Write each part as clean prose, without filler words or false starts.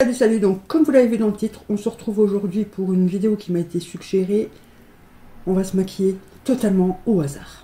Salut, salut, donc comme vous l'avez vu dans le titre, on se retrouve aujourd'hui pour une vidéo qui m'a été suggérée. On va se maquiller totalement au hasard.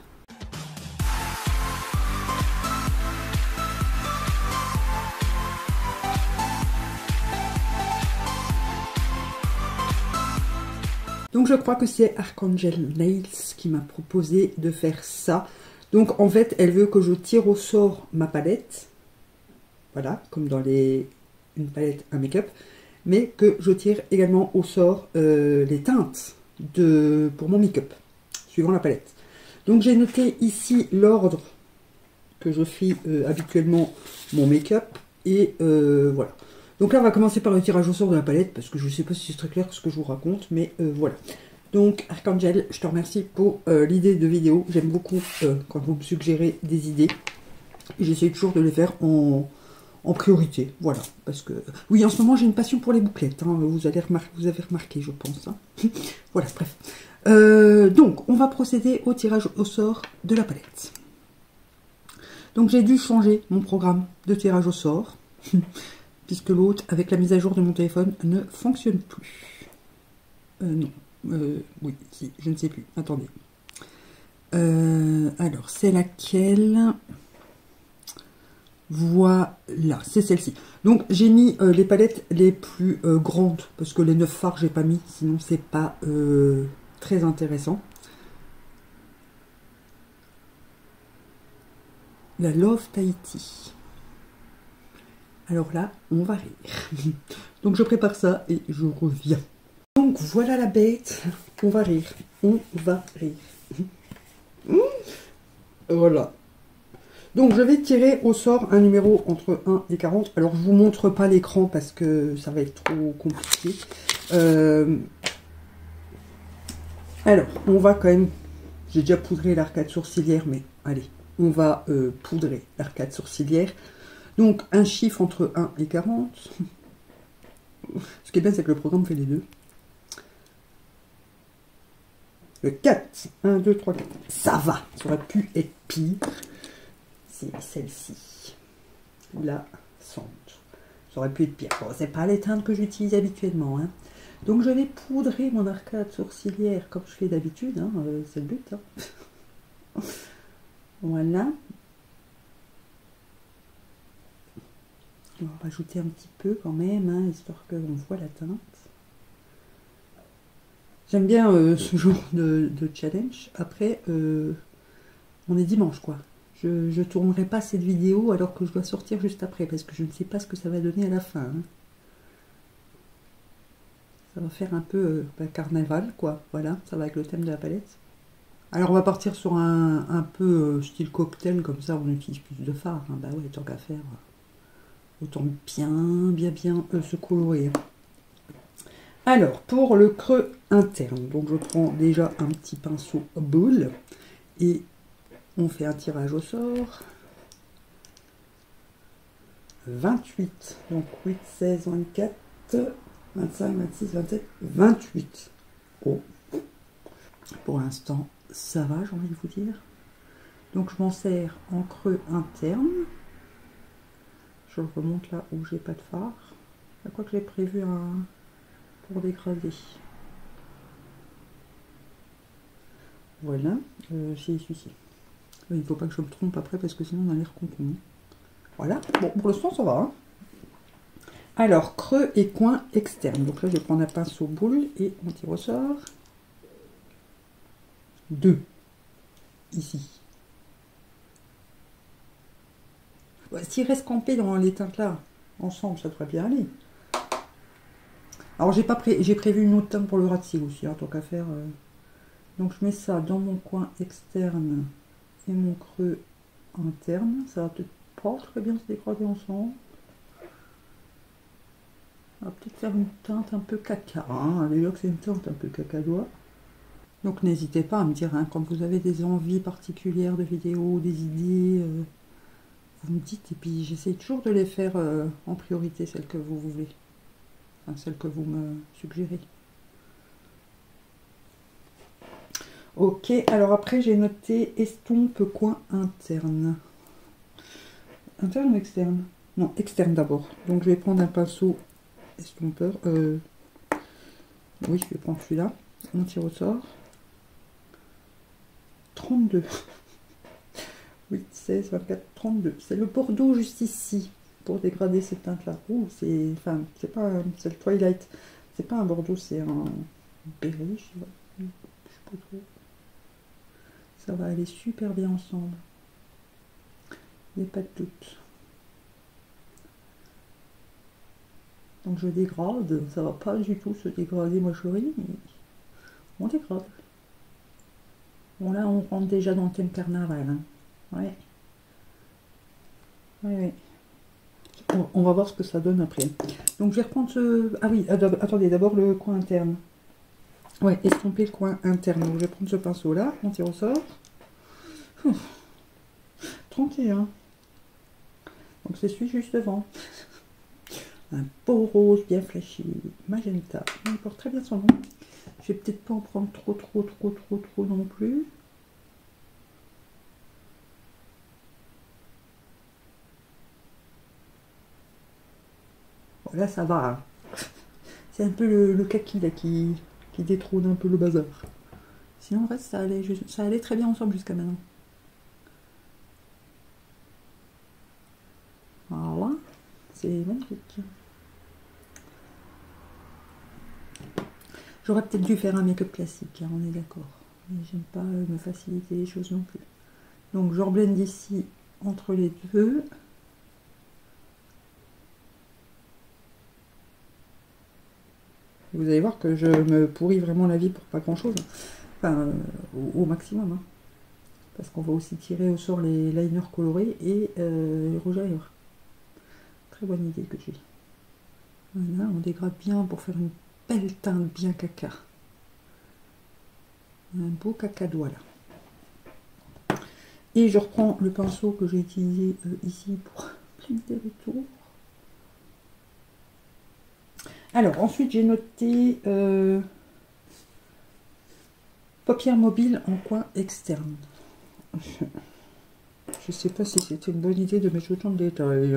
Donc je crois que c'est Archangel Nails qui m'a proposé de faire ça. Donc en fait, elle veut que je tire au sort ma palette. Voilà, comme dans une palette à make-up. Mais que je tire également au sort les teintes pour mon make-up, suivant la palette. Donc j'ai noté ici l'ordre que je fais habituellement mon make-up. Et voilà. Donc là, on va commencer par le tirage au sort de la palette, parce que je ne sais pas si c'est très clair ce que je vous raconte, mais voilà. Donc, Archangel, je te remercie pour l'idée de vidéo. J'aime beaucoup quand vous me suggérez des idées. J'essaie toujours de les faire en priorité, voilà. Parce que, oui, en ce moment, j'ai une passion pour les bouclettes. Hein, vous avez remarqué, je pense. Hein. Voilà, bref. Donc, on va procéder au tirage au sort de la palette. Donc, j'ai dû changer mon programme de tirage au sort. Puisque l'autre, avec la mise à jour de mon téléphone, ne fonctionne plus. Non. Oui, si, je ne sais plus. Attendez. Alors, c'est laquelle? Voilà, c'est celle-ci. Donc, j'ai mis les palettes les plus grandes, parce que les 9 fards, j'ai pas mis, sinon c'est pas très intéressant. La Love Tahiti. Alors là, on va rire. Donc je prépare ça et je reviens. Donc voilà la bête. On va rire. On va rire. Voilà. Donc je vais tirer au sort un numéro entre 1 et 40. Alors je vous montre pas l'écran parce que ça va être trop compliqué. Alors, on va quand même... J'ai déjà poudré l'arcade sourcilière, mais allez, on va poudrer l'arcade sourcilière. Donc, un chiffre entre 1 et 40. Ce qui est bien, c'est que le programme fait les deux. Le 4. 1, 2, 3, 4. Ça va. Ça aurait pu être pire. C'est celle-ci. La cendre. Ça aurait pu être pire. Bon, c'est pas les teintes que j'utilise habituellement. Hein. Donc, je vais poudrer mon arcade sourcilière comme je fais d'habitude. Hein. C'est le but. Hein. Voilà. On va rajouter un petit peu quand même, hein, histoire qu'on voit la teinte. J'aime bien ce genre de challenge. Après, on est dimanche, quoi. Je ne tournerai pas cette vidéo alors que je dois sortir juste après, parce que je ne sais pas ce que ça va donner à la fin. Hein. Ça va faire un peu carnaval, quoi. Voilà, ça va avec le thème de la palette. Alors, on va partir sur un peu style cocktail, comme ça, on utilise plus de fard. Hein. Bah ouais, tant qu'à faire... Autant bien se colorer. Alors, pour le creux interne, donc je prends déjà un petit pinceau boule et on fait un tirage au sort. 28, donc 8, 16, 24, 25, 26, 27, 28. Oh, pour l'instant, ça va, j'ai envie de vous dire. Donc, je m'en sers en creux interne. Je le remonte là où j'ai pas de fard. À quoi que j'ai prévu pour dégrader. Voilà, c'est celui-ci. Il ne faut pas que je me trompe après parce que sinon on a l'air con. Voilà, bon pour l'instant ça va. Hein. Alors, creux et coin externe. Donc là je vais prendre un pinceau boule et on tire au sort. 2. Ici. S'il reste campé dans les teintes là, ensemble, ça devrait bien aller. Alors j'ai prévu une autre teinte pour le ras de cils aussi, hein, tant qu'à faire. Donc je mets ça dans mon coin externe et mon creux interne. Ça va peut-être pas très bien se dégrader ensemble. On va peut-être faire une teinte un peu caca. Hein. Déjà que c'est une teinte un peu cacadois. Donc n'hésitez pas à me dire hein, quand vous avez des envies particulières de vidéos, des idées. Vous me dites, et puis j'essaie toujours de les faire en priorité, celles que vous voulez. Enfin, celles que vous me suggérez. Ok, alors après j'ai noté estompe coin interne. Interne ou externe? Non, externe d'abord. Donc je vais prendre un pinceau estompeur. Oui, je vais prendre celui-là. On tire au sort. 32. 8, 16, 24, 32. C'est le Bordeaux juste ici. Pour dégrader cette teinte-là. Ouh, c'est... Enfin, c'est pas... C'est le Twilight. C'est pas un Bordeaux, c'est un... Berry, je sais pas trop. Ça va aller super bien ensemble. Il n'y a pas de doute. Donc je dégrade. Ça va pas du tout se dégrader, moi chérie, mais on dégrade. Bon là, on rentre déjà dans le thème carnaval. Hein. Ouais. Ouais, ouais. On va voir ce que ça donne après. Donc je vais reprendre ce... Ah oui, attendez, d'abord le coin interne. Ouais, estomper le coin interne. Donc je vais prendre ce pinceau là, on tire au sort. 31. Donc c'est celui juste devant. Un beau rose bien flashy, magenta. Il porte très bien son nom. Je vais peut-être pas en prendre trop non plus. Bon, là ça va. Hein. C'est un peu le kaki là qui détrône un peu le bazar. Sinon en fait ça allait très bien ensemble jusqu'à maintenant. Voilà, c'est magnifique. J'aurais peut-être dû faire un make-up classique, hein, on est d'accord. Mais j'aime pas me faciliter les choses non plus. Donc je reblende ici entre les deux. Vous allez voir que je me pourris vraiment la vie pour pas grand chose. Enfin, au maximum. Hein. Parce qu'on va aussi tirer au sort les liners colorés et les rouges à lèvres. Très bonne idée que j'ai. Voilà, on dégrade bien pour faire une belle teinte bien caca. Un beau cacadois là. Et je reprends le pinceau que j'ai utilisé ici pour plimiter le tour. Alors, ensuite, j'ai noté paupières mobiles en coin externe. Je ne sais pas si c'était une bonne idée de mettre autant de détails.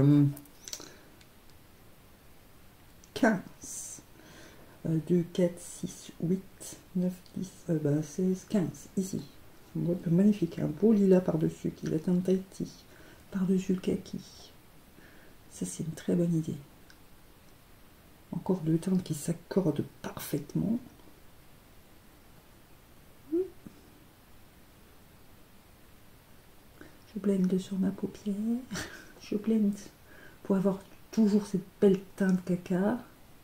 15. 2, 4, 6, 8, 9, 10, 16, 15. Ici. Magnifique. Un beau lilas par-dessus qui est un Tahiti. Par-dessus le kaki. Ça, c'est une très bonne idée. Encore deux teintes qui s'accordent parfaitement. Je blende sur ma paupière. Je blende pour avoir toujours cette belle teinte caca.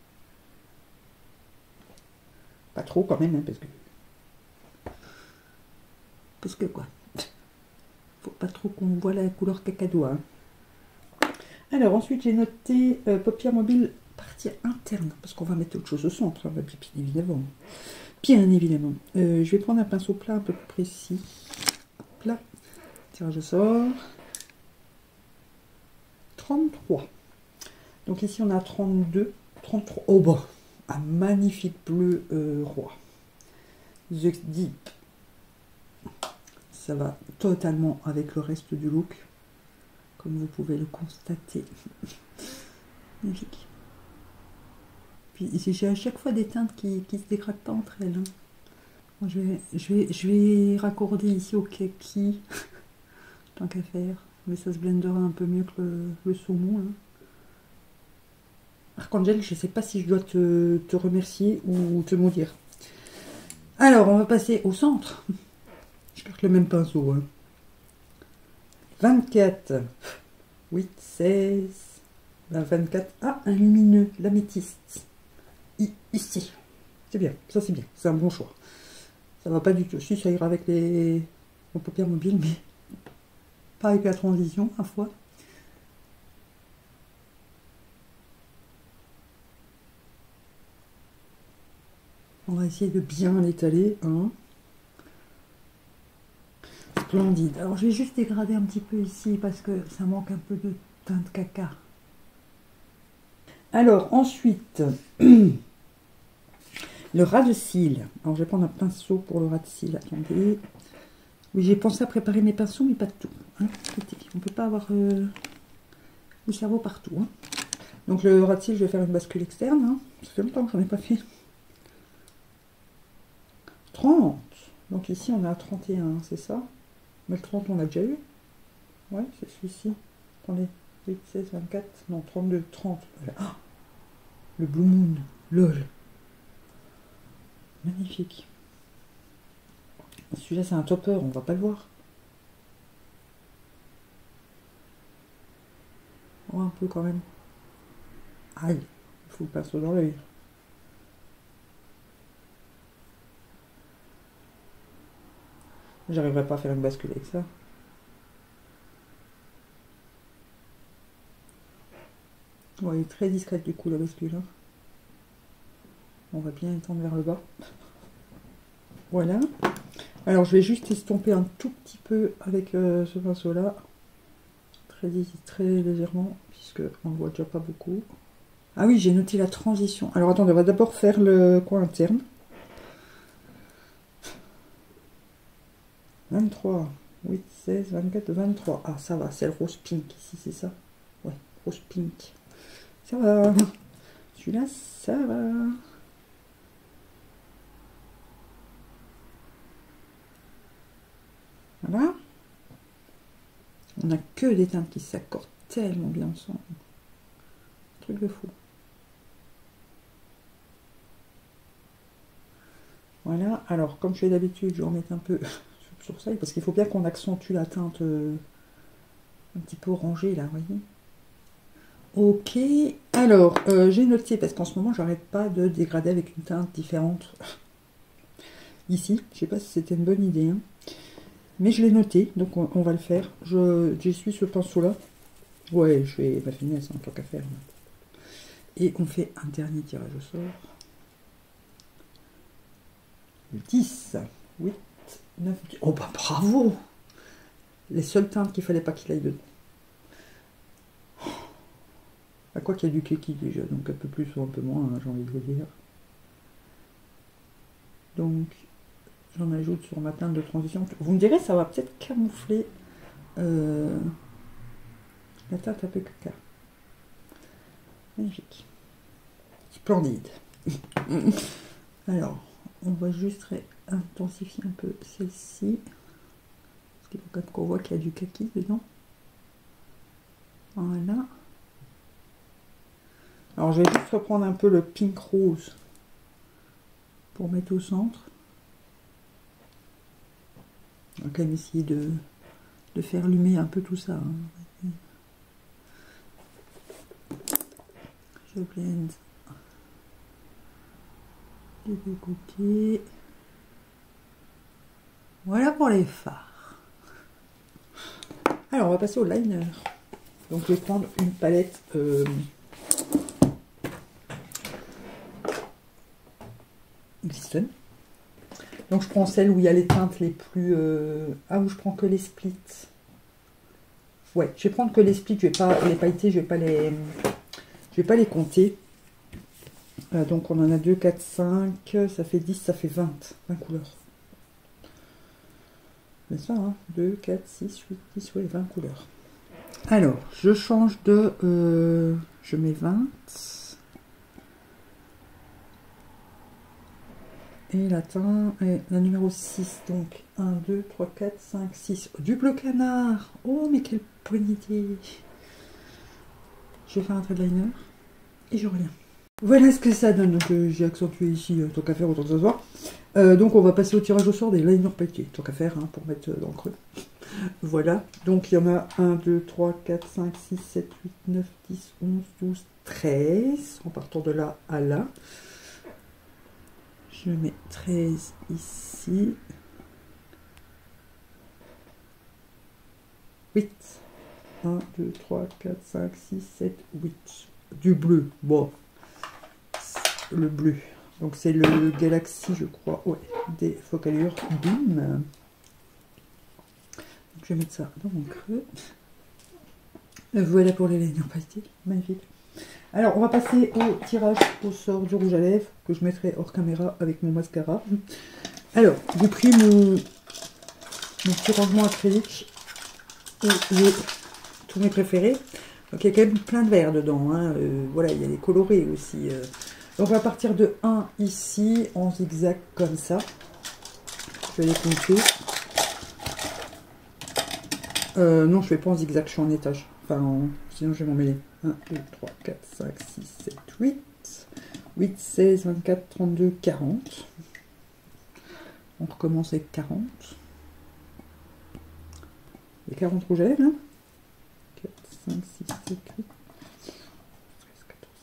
Pas trop quand même, hein, parce que quoi. Faut pas trop qu'on voit la couleur cacadois. Hein. Alors ensuite j'ai noté paupières mobiles partie interne, parce qu'on va mettre autre chose au centre, hein, bien évidemment. Bien évidemment. Je vais prendre un pinceau plat un peu plus précis. Plat. Tirage au sort. 33. Donc ici on a 32. 33. Oh bah, un magnifique bleu roi. The Deep. Ça va totalement avec le reste du look. Comme vous pouvez le constater. Magnifique. Puis ici j'ai à chaque fois des teintes qui se dégradent pas entre elles. Hein. Moi, je vais raccorder ici au kaki. Tant qu'à faire. Mais ça se blendera un peu mieux que le saumon. Hein. Archangel, je ne sais pas si je dois te remercier ou te maudire. Alors, on va passer au centre. Je garde le même pinceau. Hein. 24. 8, 16. 24. Ah, un lumineux, l'améthyste. Ici. C'est bien, ça c'est bien. C'est un bon choix. Ça va pas du tout. Si, ça ira avec les paupières mobiles, mais pas avec la transition, à fois. On va essayer de bien l'étaler. Hein. Splendide. Alors, je vais juste dégrader un petit peu ici parce que ça manque un peu de teinte caca. Alors, ensuite, le ras de cils. Alors, je vais prendre un pinceau pour le ras de cils. Attendez. Oui, j'ai pensé à préparer mes pinceaux, mais pas de tout. Hein. On ne peut pas avoir le cerveau partout. Hein. Donc le ras de cils, je vais faire une bascule externe. Hein. Ça fait longtemps que j'en ai pas fait. 30. Donc ici, on est à 31, c'est ça? Mais le 30, on l'a déjà eu. Ouais, c'est celui-ci. Attendez. 8, 16, 24. Non, 32, 30. Voilà. Oh, le Blue Moon. LOL. Magnifique. Celui-là, c'est un topper. On va pas le voir. Oh, un peu quand même. Aïe. Il faut le pinceau dans l'œil. J'arriverai pas à faire une bascule avec ça. Ouais, elle est très discrète du coup la bascule. Hein. On va bien étendre vers le bas. Voilà. Alors je vais juste estomper un tout petit peu avec ce pinceau là. Très légèrement, puisque on ne voit déjà pas beaucoup. Ah oui, j'ai noté la transition. Alors attendez, on va d'abord faire le coin interne. 23, 8, 16, 24, 23. Ah, ça va, c'est le rose pink ici, c'est ça? Ouais, rose pink. Ça va. Celui-là, ça va. Voilà. On n'a que des teintes qui s'accordent tellement bien ensemble. Truc de fou. Voilà. Alors, comme je fais d'habitude, je vais en mettre un peu sur ça, parce qu'il faut bien qu'on accentue la teinte un petit peu orangée, là, vous voyez. Ok. Alors, j'ai noté, parce qu'en ce moment, j'arrête pas de dégrader avec une teinte différente. Ici, je sais pas si c'était une bonne idée, hein. Mais je l'ai noté, donc on va le faire. J'essuie ce pinceau-là. Ouais, je fais ma finesse, en tant qu'à faire. Et on fait un dernier tirage au sort. 10, 8, 9, 10. Oh bah bravo! Les seules teintes qu'il fallait pas qu'il aille dedans. À quoi qu'il y a du keki déjà, donc un peu plus ou un peu moins, hein, j'ai envie de vous dire. Donc, j'en ajoute sur ma teinte de transition. Vous me direz, ça va peut-être camoufler la teinte un peu caca. Magnifique. Splendide. Alors, on va juste intensifier un peu celle-ci. Parce qu'il faut quand même qu'on voit qu'il y a du kaki dedans. Voilà. Alors, je vais juste reprendre un peu le pink rose pour mettre au centre. On va quand même essayer de faire lumer un peu tout ça. Hein. Je blende des deux côtés. Voilà pour les fards. Alors, on va passer au liner. Donc, je vais prendre une palette Glisten. Donc, je prends celle où il y a les teintes les plus... Ah, où je prends que les splits. Ouais, je vais prendre que les splits. Je vais pas les pailletés, je vais pas les compter. Donc, on en a 2, 4, 5. Ça fait 10, ça fait 20 couleurs. C'est ça, hein, 2, 4, 6, 8, 10, ouais, 20 couleurs. Alors, je change de... je mets 20. Et la teinte est la numéro 6. Donc, 1, 2, 3, 4, 5, 6. Du bleu canard. Oh, mais quelle bonne idée. Je vais faire un trait de liner. Et je reviens. Voilà ce que ça donne. Donc, j'ai accentué ici, tant qu'à faire, autant que ça soit. Donc, on va passer au tirage au sort des liners pailletés. Tant qu'à faire, hein, pour mettre dans le creux. Voilà. Donc, il y en a 1, 2, 3, 4, 5, 6, 7, 8, 9, 10, 11, 12, 13. En partant de là à là. Je mets 13 ici. 8. 1, 2, 3, 4, 5, 6, 7, 8. Du bleu. Bon. Le bleu. Donc c'est le Galaxy, je crois. Ouais. Des focalures. Bim. Je vais mettre ça dans mon creux. Voilà pour les liners pailletés. Magnifique. Alors, on va passer au tirage au sort du rouge à lèvres que je mettrai hors caméra avec mon mascara. Alors, j'ai pris mon petit rangement acrylique et j'ai tous mes préférés. Donc il y a quand même plein de verts dedans. Hein. Voilà, il y a les colorés aussi. Donc on va partir de 1 ici, en zigzag comme ça. Je vais les compter. Non, je ne fais pas en zigzag, je suis en étage. Enfin, sinon je vais m'en mêler. 1, 2, 3, 4, 5, 6, 7, 8. 8, 16, 24, 32, 40. On recommence avec 40. Les 40 rouges à lèvres, hein. 4, 5, 6, 7, 8. 13, 14,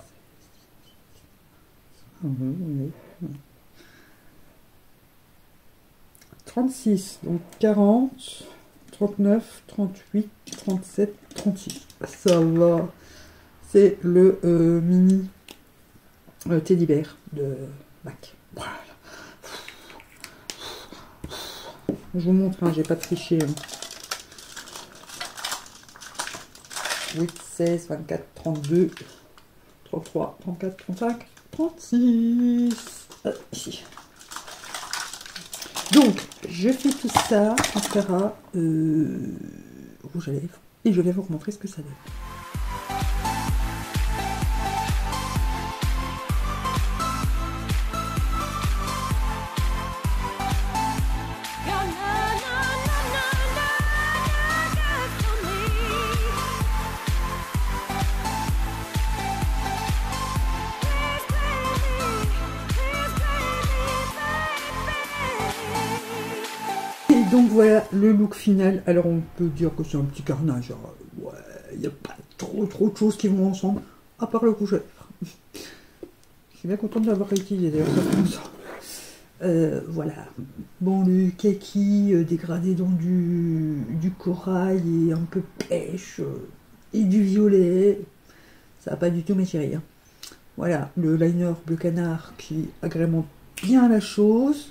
15, 16, 36, donc 40, 39, 38, 37, 36. Ça va. C'est le mini teddy bear de MAC. Voilà. Je vous montre, hein, j'ai pas triché. Hein. 8, 16, 24, 32, 33, 34, 35, 36. Ici. Donc, je fais tout ça, mascara, rouge à lèvres, et je vais vous montrer ce que ça donne. Donc voilà le look final. Alors on peut dire que c'est un petit carnage. Genre, ouais, il n'y a pas trop de choses qui vont ensemble, à part le rouge à lèvres. Je suis bien contente d'avoir réutilisé d'ailleurs ça comme ça. Voilà. Bon, le kaki dégradé dans du corail et un peu pêche et du violet. Ça n'a pas du tout m'attiré. Hein. Voilà, le liner bleu canard qui agrémente bien la chose.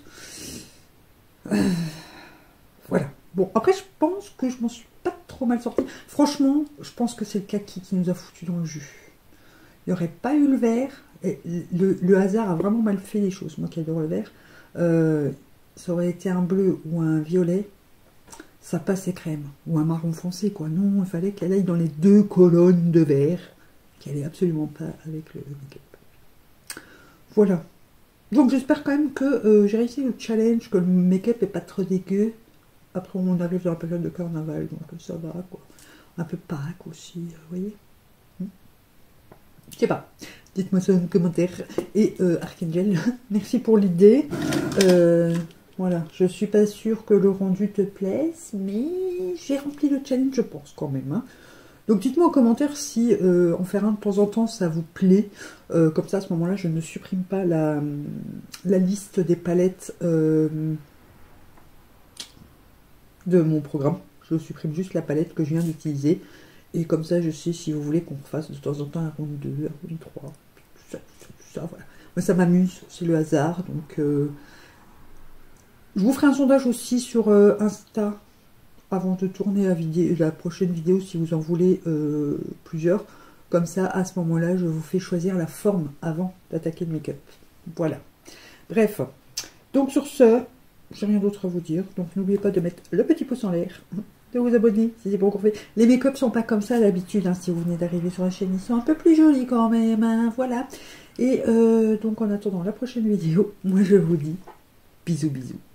Voilà. Bon, après, je pense que je m'en suis pas trop mal sortie. Franchement, je pense que c'est le kaki qui nous a foutu dans le jus. Il n'y aurait pas eu le vert. Et le hasard a vraiment mal fait les choses. Moi qui adore le vert. Ça aurait été un bleu ou un violet. Ça passait crème. Ou un marron foncé, quoi. Non, il fallait qu'elle aille dans les deux colonnes de vert. Qu'elle n'ait absolument pas avec le make-up. Voilà. Donc j'espère quand même que j'ai réussi le challenge, que le make-up n'est pas trop dégueu. Après, on arrive dans la période de carnaval, donc ça va, quoi. Un peu Pâques aussi, vous voyez. Je sais pas. Dites-moi ça dans les commentaires. Et Archangel, merci pour l'idée. Voilà, je suis pas sûre que le rendu te plaise, mais j'ai rempli le challenge, je pense, quand même. Hein. Donc dites-moi en commentaire si en faire un de temps en temps, ça vous plaît. Comme ça, à ce moment-là, je ne supprime pas la liste des palettes... de mon programme, je supprime juste la palette que je viens d'utiliser et comme ça je sais si vous voulez qu'on fasse de temps en temps un round 2, un round 3, tout ça, voilà. Moi ça m'amuse, c'est le hasard, donc je vous ferai un sondage aussi sur Insta avant de tourner la prochaine vidéo si vous en voulez plusieurs, comme ça à ce moment là je vous fais choisir la forme avant d'attaquer le make-up, voilà. Bref, donc sur ce, j'ai rien d'autre à vous dire, donc n'oubliez pas de mettre le petit pouce en l'air, de vous abonner si c'est pas encore fait. Les make-up sont pas comme ça d'habitude, hein, si vous venez d'arriver sur la chaîne, ils sont un peu plus jolis quand même, hein, voilà. Et donc en attendant la prochaine vidéo, moi je vous dis bisous bisous.